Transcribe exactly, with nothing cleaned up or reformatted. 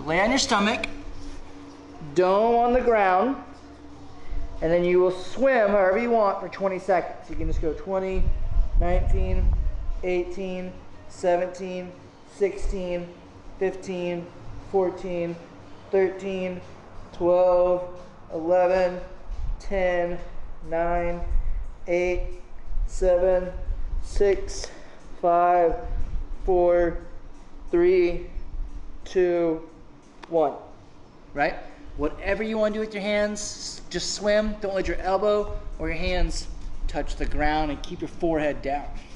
lay on your stomach, dome on the ground, and then you will swim however you want for twenty seconds. You can just go twenty, nineteen, eighteen, seventeen, sixteen, fifteen, fourteen, thirteen, twelve, eleven, ten, nine, eight, seven, six, five, four, three, two, one. Right? Whatever you want to do with your hands, just swim. Don't let your elbow or your hands touch the ground, and keep your forehead down.